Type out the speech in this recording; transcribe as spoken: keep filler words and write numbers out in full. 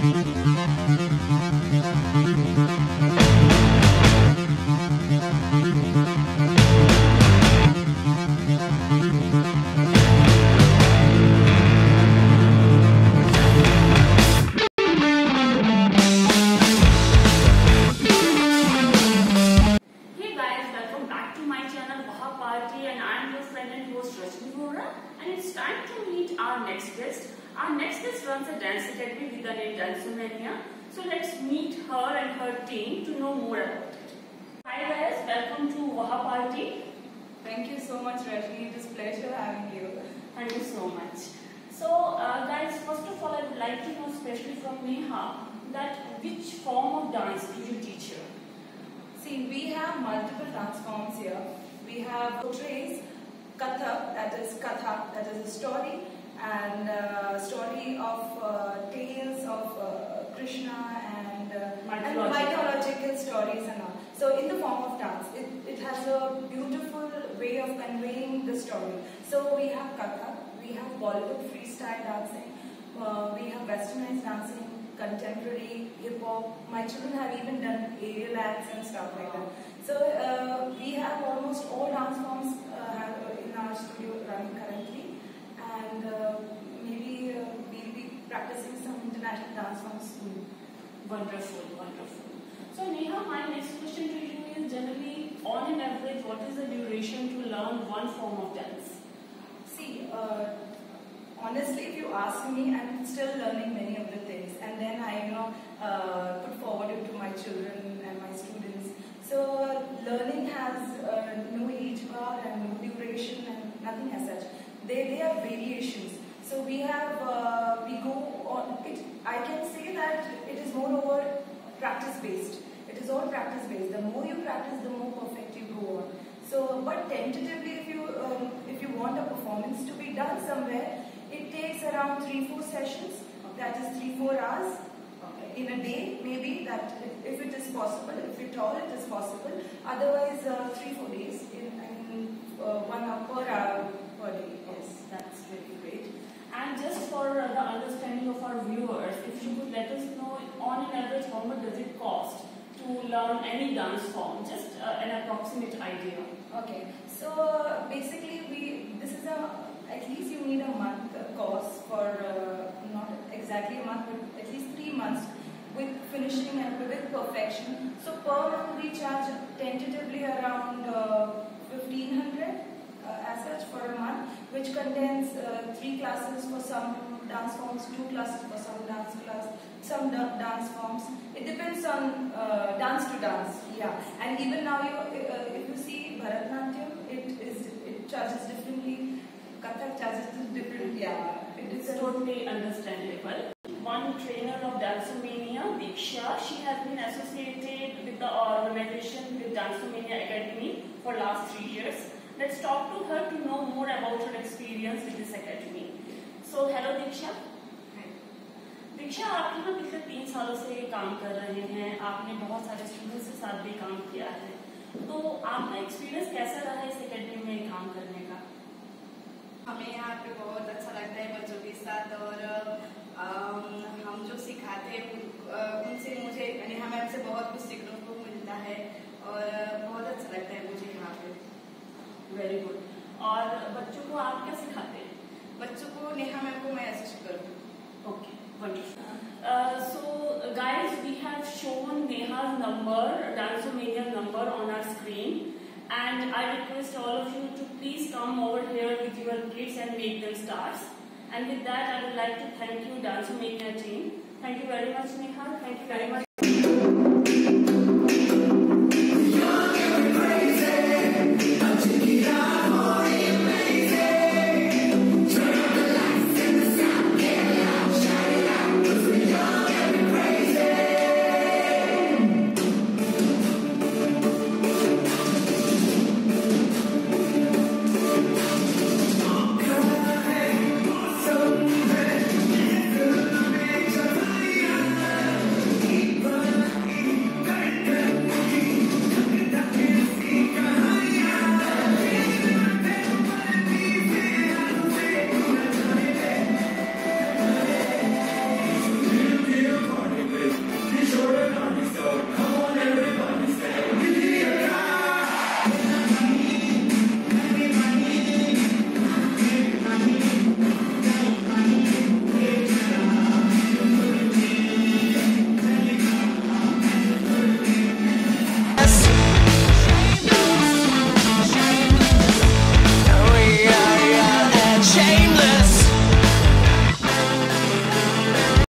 WahParty, and I am your friend and host Rajni Vohra, and it's time to meet our next guest. Our next guest runs a dance academy with the name Dance O Mania. So let's meet her and her team to know more about it. Hi guys, welcome to WahParty. Thank you so much, Rajni. It is a pleasure having you. Thank you so much. So uh, guys, first of all I would like to know, especially from Neha, that which form of dance do you teach her? See, we have multiple dance forms here. We have portrays, Kathak, that is Kathak, that is a story, and uh, story of uh, tales of uh, Krishna and, uh, and mythological stories and all. So in the form of dance, it, it has a beautiful way of conveying the story. So we have Kathak, we have Bollywood freestyle dancing, uh, we have westernized dancing, contemporary, hip-hop. My children have even done aerial acts and stuff like that. So uh, we have almost all dance forms uh, in our studio running currently, and uh, maybe uh, we'll be practicing some international dance forms soon. Wonderful, wonderful. So Neha, my next question to you is, generally, on an average, what is the duration to learn one form of dance? See, uh, honestly, if you ask me, I'm still learning many of the things, and then I, you know, uh, put forward it to my children and my students. So uh, learning has uh, no age bar and no duration and nothing as such. They they are variations. So we have uh, we go on it. I can say that it is moreover practice based. It is all practice based. The more you practice, the more perfect you go on. So, but tentatively, if you um, if you want a performance to be done somewhere, it takes around three, four sessions, that is three, four hours in a day, maybe, that if it is possible, if at all it is possible. Otherwise, uh, three, four days, in, in uh, one hour per hour per day. Yes, that's very great. And just for uh, the understanding of our viewers, if you could let us know, on an average, how much does it cost to learn any dance form? Just uh, an approximate idea. Okay, so uh, basically, we this is a at least you need a month course for uh, not exactly a month, but at least three months with finishing and with perfection. So per month we charge tentatively around uh, fifteen hundred uh, as such for a month, which contains uh, three classes for some dance forms, two classes for some dance class, some dance forms. It depends on uh, dance to dance. Yeah, and even now you, uh, if you see Bharat Natyam, it is it charges differently. Kathak charges differently. Yeah, it is totally understandable. One trainer of Dance O Mania, Diksha, she has been associated with the organization with Dance O Mania Academy for last three years. Let's talk to her to know more about her experience with this academy. So, hello Diksha. Hi. Diksha, आप यहाँ पिछले तीन सालों से काम कर रहे हैं. आपने बहुत सारे स्टूडेंट्स के साथ भी काम किया है. तो आपका एक्सपीरियंस कैसा रहा इस एकेडमी में काम करने का? हमें यहाँ पे बहुत अच्छा लगता है बच्चों के साथ, और हम जो सिखाते हैं उनसे मुझे नेहा मैम से बहुत कुछ सीखने को मिलता है, और बहुत अच्छा लगता है मुझे यहाँ पे. Very good. और बच्चों को आप क्या सिखाते हैं? बच्चों को नेहा मैम को मैं असिस्ट करती हूँ. Okay, wonderful. So guys, we have shown Neha's number, Dance O Mania number on our screen. And I request all of you to please come over here with your kids and make them stars. And with that, I would like to thank you, Dance O Mania team. Thank you very much, Neha. Thank you very much.